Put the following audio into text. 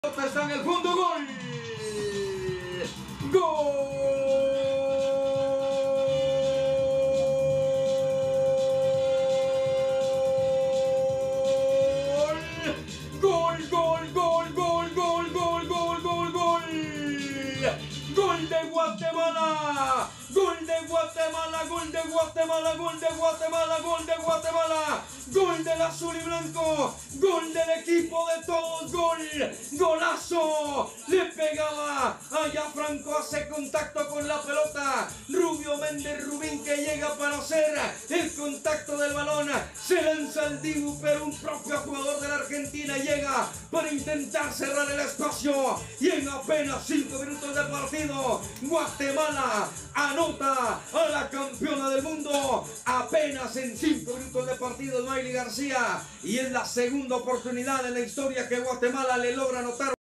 Está en el fondo, gol. Gol. Gol, gol, gol, gol, gol, gol, gol, gol, gol. Gol de Guatemala. Gol de Guatemala, gol de Guatemala, gol de Guatemala, gol de Guatemala. Gol del azul y blanco, gol del equipo de todos, gol, golazo, le pegaba, allá Franco hace contacto con la pelota, Rubio Méndez Rubín que llega para hacer el contacto del balón, se lanza el Dibu, pero un propio jugador de la Argentina llega para intentar cerrar el espacio, y en apenas 5 minutos de partido, Guatemala anota a la campeona del mundo, apenas en 5 minutos de partido, Mayli García, y es la segunda oportunidad en la historia que Guatemala le logra anotar.